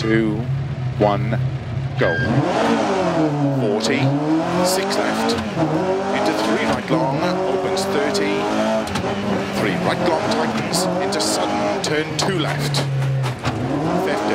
2, 1, go. 40, 6 left, into 3 right long, opens 30, 3 right long tightens, into sudden, turn 2 left, 50,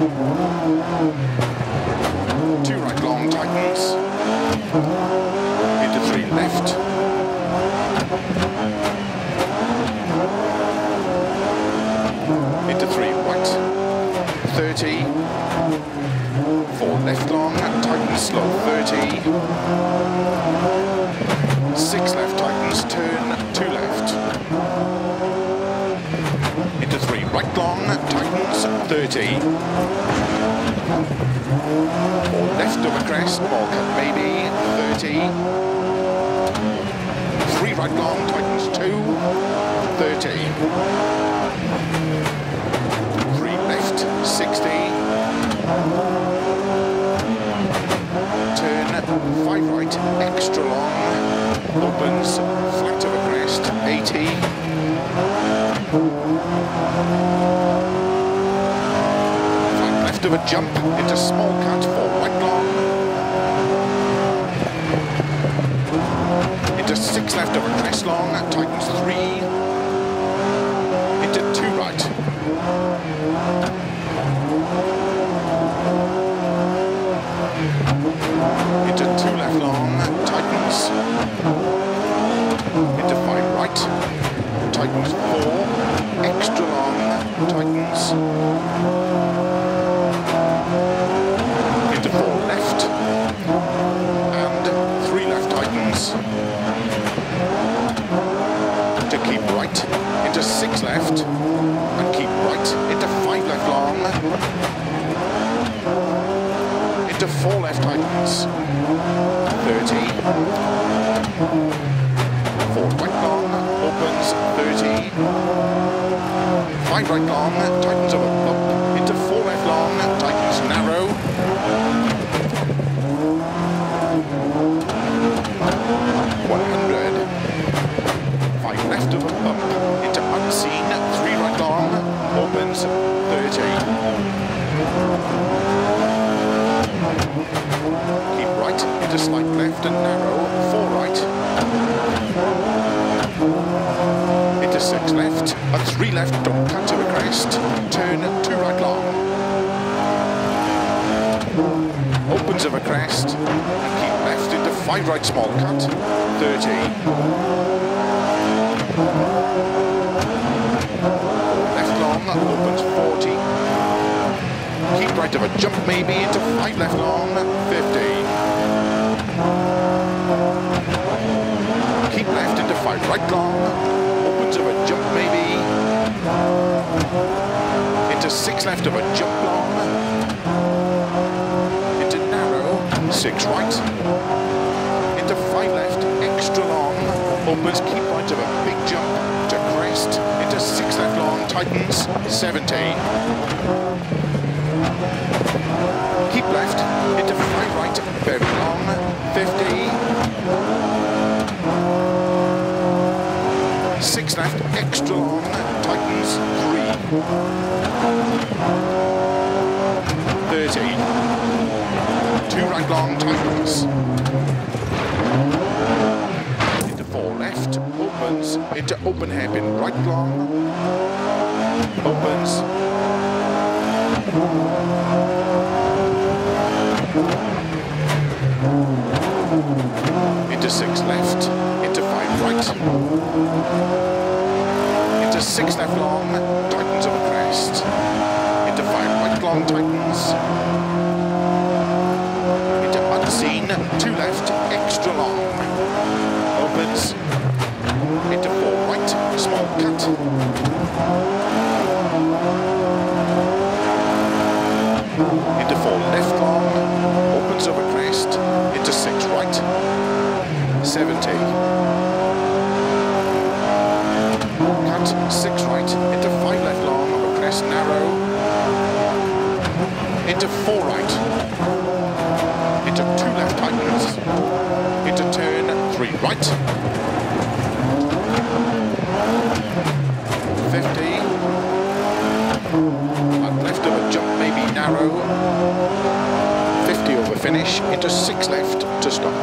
2 right long tightens, into 3 left, into 3 right, 30, 4 left long, tightens slow, 30, 6 left tightens, turn 2 left, into 3 right long, tightens, 30, 4 left over crest, ball cut maybe, 30, 3 right long, tightens 2, 30, 3 left, 60, turn 5 right, extra long, opens, flat over crest, 80, 5 left of a jump, into small cut, 4 right long, into 6 left of a crest long, tightens 3, into 2 right, into 2 left long, tightens, into 5 right, tightens 4, extra long, tightens, into 4 left, and 3 left tightens, to keep right, into 6 left, and keep right, into 5 left long, into 4 left tightens, 30, 4 right long, opens, 30, 5 right long, tightens over bump, into 4 left long, tightens narrow, 100, 5 left of a bump, into unseen, 3 right long, opens, 30, keep right, into slight left and narrow, 4 right, into 6 left, and 3 left, don't cut to a crest, turn 2 right long, opens of a crest, and keep left into 5 right small cut, 30, left long, opens 40, keep right of a jump maybe, into 5 left long, 50, keep left into 5 right long, opens of a jump maybe, into 6 left of a jump long, into narrow, 6 right, into 5 left, extra long, opens, keep right of a big jump, to crest, into 6 left long, tightens, 70, keep left, into 5 right, very long, 50, 6 left, extra long, tightens, 3, 30, 2 right long, tightens, into 4 left, opens, into open hairpin, right long, opens, into 6 left, into 5 right, into 6 left long, tightens over crest, into 5 right long, tightens, into unseen, 2 left, extra long, opens, into 4 right, small cut, into 4 left long, opens over crest, into 6 right, 70, cut, 6 right, into 5 left long, over crest narrow, into 4 right, into 2 left tightens, into turn 3 right, 50, and left of a jump maybe narrow, into 6 left to stop.